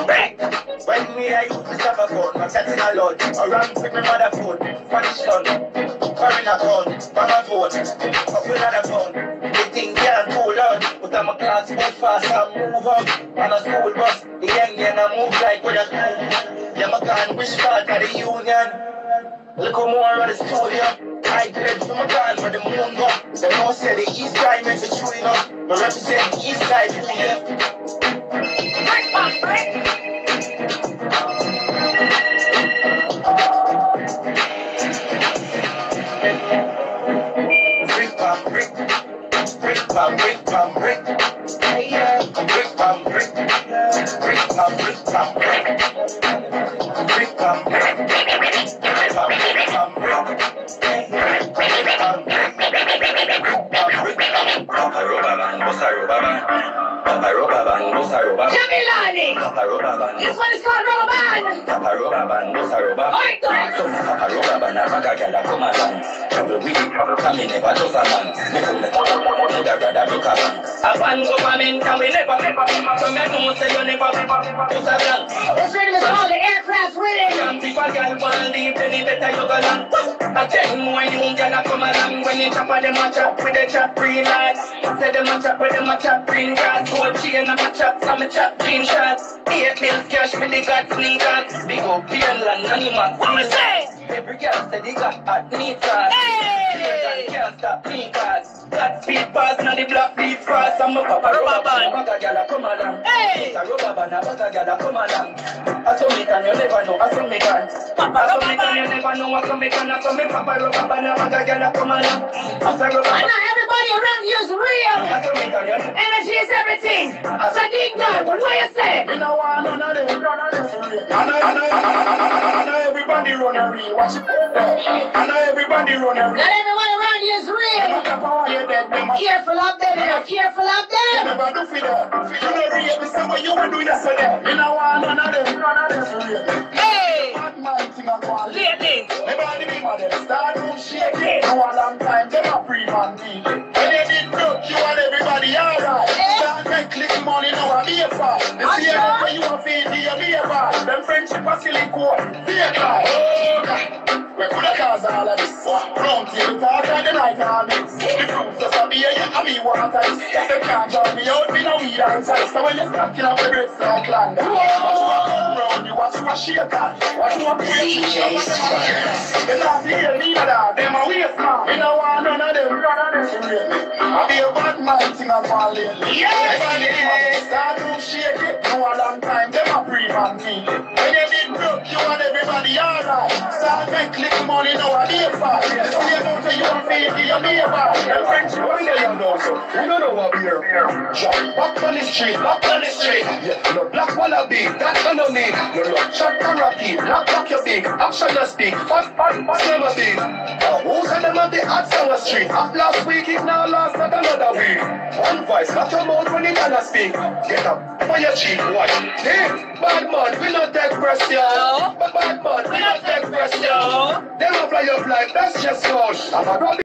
When me I used to suffer phone, I'm chatting a lot. I ran with my mother phone, Spanish son, foreign account, from my phone, up with another phone. They think can't hold on, but I'm a class move fast and move up. On a school bus, the young I move like with a school. Yeah, I can't wish part of the union. Look more of the studio. I pledge to my gun for the moon go. They don't say the east side makes it true enough. But represent the east side who left. Brick by brick, brick by brick by brick. Brick by brick, brick by brick by brick. Brick by brick. This one is called Rubber Band. This rhythm is called the Aircraft Rhythm. I tell you more you gonna come along when you chop on them a chop with the chop green lights. Say them a chop with them a chop green grass. Gold chain and a chop some a chop green shots. 8 mils cash with the got sneakers. Big up Pearland and you must what me say? Every girl say they got hot sneakers. Hey! Can't stop sneakers. Got speed pass and the black beat cross. I'm a papa rubber band. Bugger gyal come along. Hey! It's a rubber band a bugger gyal come along. I saw me can you never know. I saw me can. Papa rubber band you never know. I saw me can. I saw me papa rubber band a bugger gyal come along. I saw rubber band. I know everybody around you is real. I saw me can you. Energy is everything. So dig down. What do you say? You know what? None of them. I know everybody run a reel. Watch it. I know everybody run a reel. Not everyone around you is real. Careful up there. Careful up there. Never do for that. You know real. This is what you were doing yesterday. You know what? None of them real. Hey! Bad mind thing I call. Lately. Everybody be mad. Start to shake it. No a long time. Them a pre-man deal. When they did broke, you and everybody alright. Start make click money. Now I be a part. The same way you want to feed me, be a part. Them friendship are silly cool. Be a guy. Oh God. We could have caused all of this. Round till the talk and the night all mix. The fruits just a beer, you and me water. They can't drag me out, me no weed and size. So when you're stacking up the bricks like land. Watch what come round, you watch what shake on. Watch what break. They not hear me that, them a waste man. You know what, none of them I be a bad man thing I fall lately. Everybody start to shake it. No a long time, them a pre-man thing. When you did broke, you and everybody alright. Start make click money, now I be a part. The same out you want to feed me, be a part. The friendship one day you know so. You don't know what we're jump back on the street, back on the street. Yeah, no black wallaby, that's on no need. No look shot karate, black back your big. Action to speak, fast, never big. Who's on them on the hot summer street? Up last week, it now last not another week. One voice, got your mouth when you gonna speak. Get up on your cheek, watch. Hey, bad man, we not take press, yo. Bad man, we not take press, yo. Them a fly up like that's just gosh.